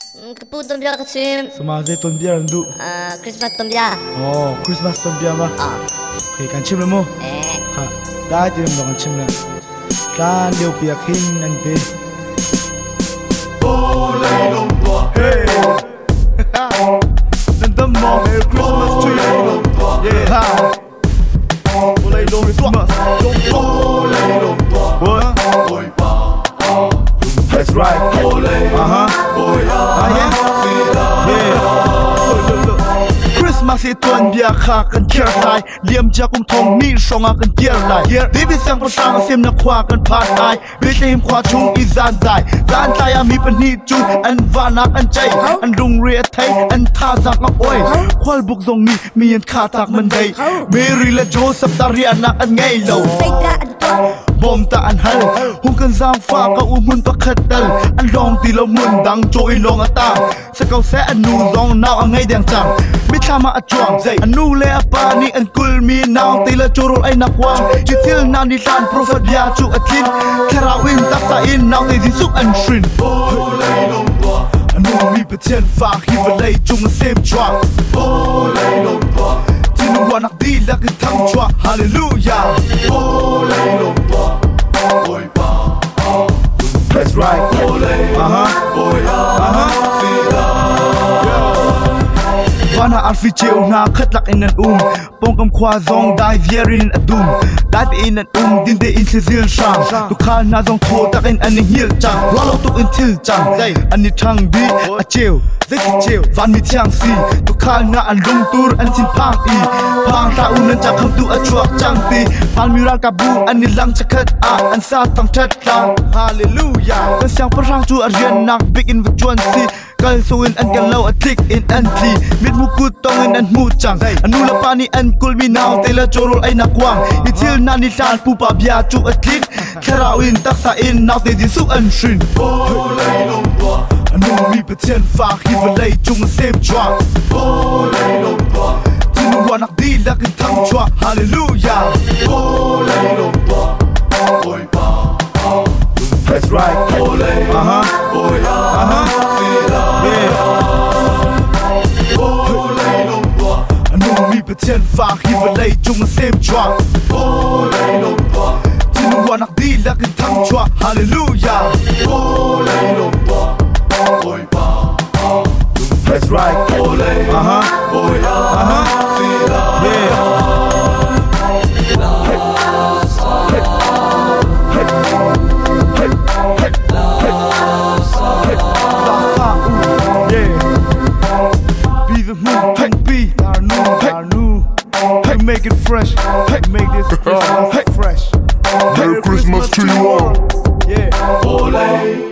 Kepu Tuanbia kecil. Semasa Tuanbia rendu. Christmas Tuanbia. Oh, Christmas Tuanbia mah. Oke, kan cim lemu. Kak, dah dia mau kan cim lah. Kan dia piak hin nanti. Boleh dong tuah. Hey. Nanti mau Merry Christmas to you. Yeah. Boleh dong tuah. Boleh dong tuah. What? That's right. Christmas itu Tuanbia kan kier lai liam jakum thong ni songa kan kier lai David sang persang sim na khwa kan phat ai Bethlehem khwa chung i zan tai mi pani chung an vanak an chai an rung ria thai an tha zak ma oi khwal buk zong ni mi an kha tak man dai Mary la Joseph taria nak an ngai lo bom ta an hal hung kan zang fa ka umun pakhat dal an long ti lo mun dang choi long ata sa kau se an nu zong naw an ngai dang chang mi thama a chuang an nu le apa ni an kul mi naw ti la chorol ai nakwang chi til na ni tan prophet ya chu atlin karawin ta sa in naw ti din suk an shrin bolei long tua an nu mi patien fa hi velei chung sem chuang bolei long tua tin wa nak di la kan thang chua hallelujah bolei long tua boy pa that's right bolei Wana alfi cheu na khatlak in an pong kam khwa zong dai vierin adum dat in an din de in zil shang tu khal na zong tho tak in an hil chang walo tuk in til chang ani thang bi a cheu cheu van mi thiang si tu khal na an lung tur an chin pang ta un an chak kham tu a chuak chang ti pal miral ka bu ani lang chakhat an sa tang that lang hallelujah kan siang parang chu a rian nak big in chuan si kal so in an kan lo a tik in an tli mit mukut tong in an mu chang anu la pani an kul mi naw te la chorol ai nakwang itil na ni tan pu pa bia chu a tik karawin taksa in naw te din su an shin bolei long tua anu mi patien fa hi velei chung sem chwa bolei long tua tin wa nak di la kan thang chwa hallelujah bolei long tua boy pa that's right bolei patien fa hi velei chung sem chwa bolei long tua tin wa nak di la kan thang chwa hallelujah bolei long tua boy pa that's right bolei B.Za Hmung, Cungpi, Darnu, make it fresh, make this Christmas fresh. Merry Christmas to you all. Yeah.